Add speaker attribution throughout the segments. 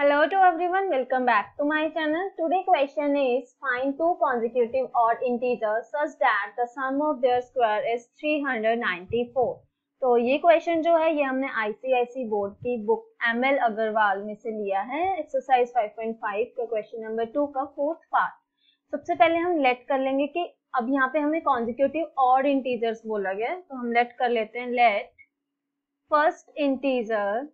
Speaker 1: Hello to everyone, welcome back to my channel. Today question is find two consecutive odd integers such that the sum of their square is 394. तो ये question जो है ये हमने आईसीआईसी board की book ML Agarwal में से लिया है। एक्सरसाइज 5.5 का क्वेश्चन नंबर 2 का फोर्थ पार्ट। सबसे पहले हम लेट कर लेंगे कि अब यहाँ पे हमें कॉन्जिक्यूटिव ऑड इंटीजर्स बोला गया है, तो हम लेट कर लेते हैं। Let first integer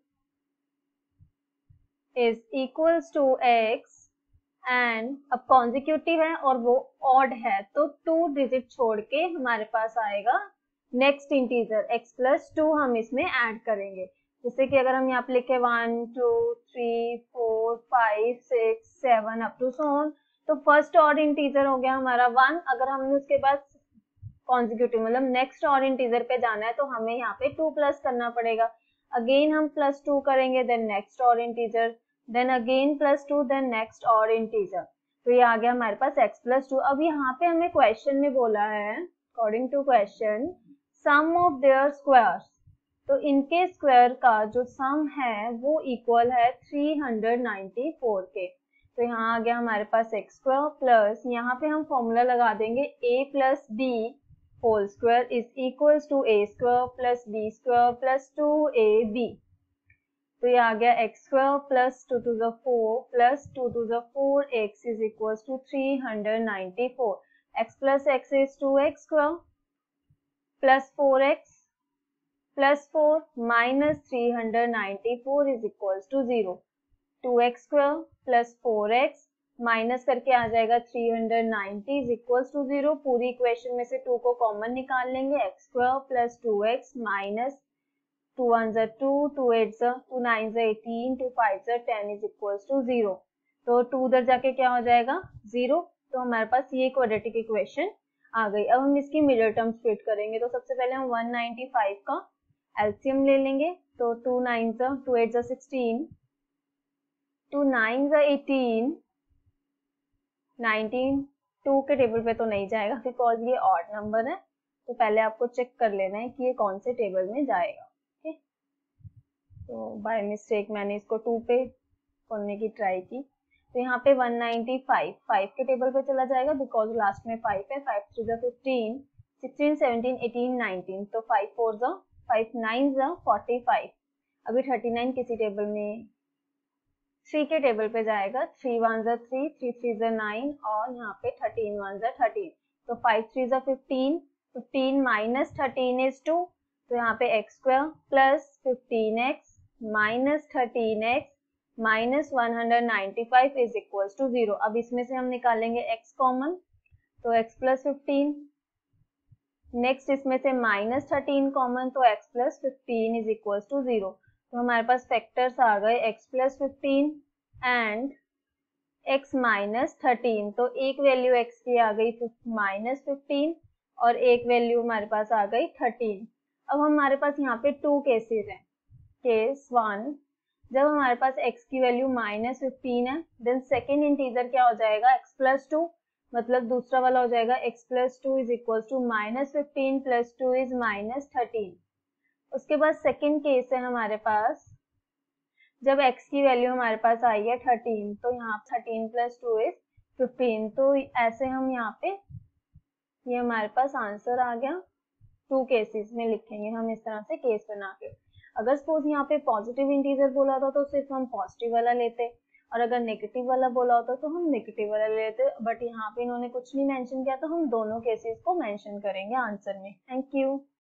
Speaker 1: is equals to x and अब कॉन्जिक्यूटिव है और वो ऑड है तो 2 डिजिट छोड़ के हमारे पास आएगा नेक्स्ट इंटीजर x प्लस 2 हम इसमें ऐड करेंगे। जैसे कि अगर हम यहाँ पे लिखे 1 2 3 4 5 6 7 अप टू सो ऑन, तो फर्स्ट ऑड इंटीजर हो गया हमारा 1। अगर हमने उसके बाद कॉन्जिक्यूटिव मतलब नेक्स्ट ऑड इंटीजर पे जाना है तो हमें यहाँ पे 2 प्लस करना पड़ेगा। अगेन हम प्लस 2 करेंगे, then next odd integer, then again plus 2, then next odd integer. तो ये आ गया हमारे पास x प्लस 2। अब यहाँ पे हमें क्वेश्चन में बोला है according to question sum of their squares, तो इनके स्क्वायर का जो सम है वो इक्वल है 394 के। तो यहाँ आ गया हमारे पास x स्क्वायर प्लस यहाँ पे हम फॉर्मूला लगा देंगे a plus b whole square is equals to a square plus b square plus 2ab। तो ये आ गया x square plus 2 to the 4 plus 2 to the 4x is equals to 394। x plus x is 2x square plus 4x plus 4 minus 394 is equals to 0। 2x square plus 4x minus करके आ जाएगा 390 is equals to 0। पूरी equation में से 2 को common निकाल लेंगे। x square plus 2x minus 2 1 जा 2, 2 8 जा 2 9 जा 18, 2 5 जा 10 इज इक्वल्स टू 0। तो 2 उधर जाके क्या हो जाएगा 0। तो हमारे पास ये क्वाड्रेटिक इक्वेशन आ गई। अब हम इसकी मिडल टर्म्स फिट करेंगे। तो सबसे पहले हम 195 का एलसीएम ले लेंगे। तो 2 9 जा 2 8 जा 16, 2 9 जा 18, 19 2 के टेबल पे तो नहीं जाएगा बिकॉज ये ऑड नंबर है। तो पहले आपको चेक कर लेना है कि ये कौन से टेबल में जाएगा। तो बाय मिस्टेक मैंने इसको 2 पे करने की ट्राई की, तो यहाँ पे 195 5 के टेबल पे चला जाएगा बिकॉज लास्ट में 5 है। 5 3 जा 15, 16 17 18 19, तो 5 4 जा 5 9 जा 45। अभी 39 किसी टेबल में 3 के टेबल पे जाएगा। 3 1 जा 3, 3 3 जा 9 और यहाँ पे 13 1 जा 13। तो 5 3 जा 15, 15 माइनस 13 इज 2। तो यहाँ पे x square plus 15x minus 13x minus 195 is equals to 0। अब इसमें से हम निकालेंगे x कॉमन, तो x प्लस 15, नेक्स्ट इसमें से माइनस 13 कॉमन, तो x plus 15 is equals to 0। तो हमारे पास फैक्टर्स आ गए x plus 15 and x minus 13। तो एक वैल्यू x की आ गई माइनस 15 और एक वैल्यू हमारे पास आ गई 13। अब हमारे पास यहाँ पे 2 केसेस हैं। केस 1, जब हमारे पास x की वैल्यू माइनस 15 है, देन सेकेंड इंटीजर क्या हो जाएगा x प्लस 2, मतलब दूसरा वाला हो जाएगा x plus 2 is equal to minus 15 plus 2 is minus 13। उसके बाद सेकेंड केस है हमारे पास, जब x की वैल्यू हमारे पास आई है 13, तो यहाँ 13 प्लस 2 इज 15। तो ऐसे हम यहाँ पे ये हमारे पास आंसर आ गया। 2 केसेस में लिखेंगे हम इस तरह से केस बना के। अगर सपोज यहाँ पे पॉजिटिव इंटीजर बोला होता तो सिर्फ हम पॉजिटिव वाला लेते, और अगर नेगेटिव वाला बोला होता तो हम नेगेटिव वाला लेते। बट यहाँ पे इन्होंने कुछ नहीं मेंशन किया तो हम दोनों केसेस को मेंशन करेंगे आंसर में। Thank you.